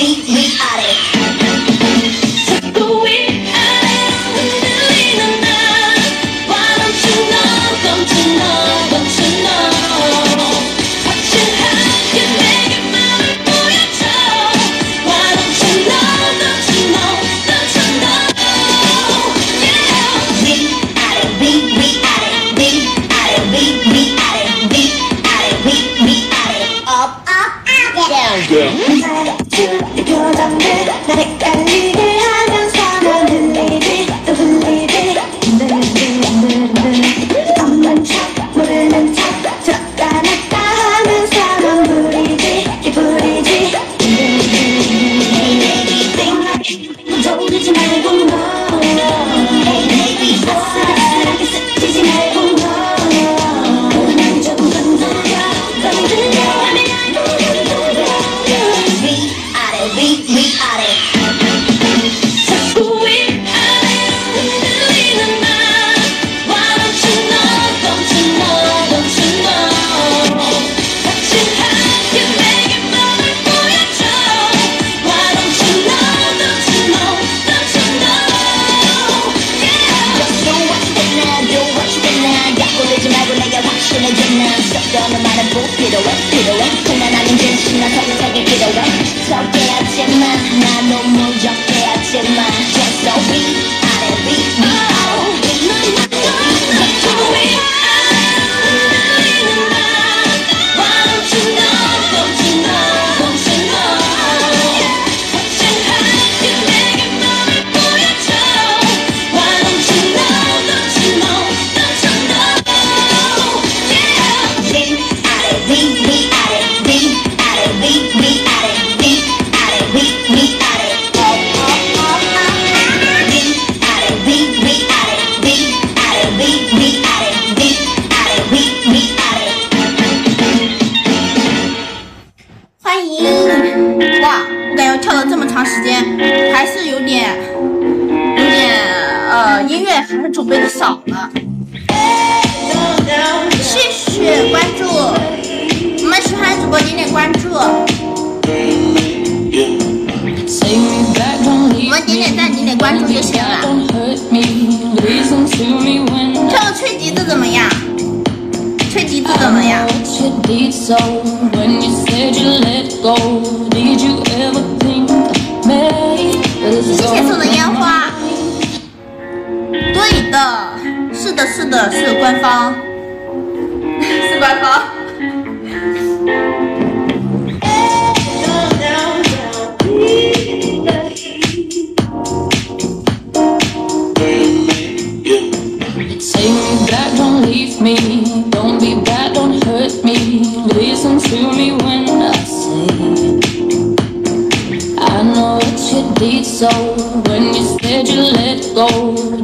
音乐还是准备的少了。谢谢关注，我们喜欢主播点点关注，我们点点赞点点关注就行了。这个吹笛子怎么样？吹笛子怎么样？谢谢送的烟花。对的，是的，是的，是官方，是官方。 So when you said you let go,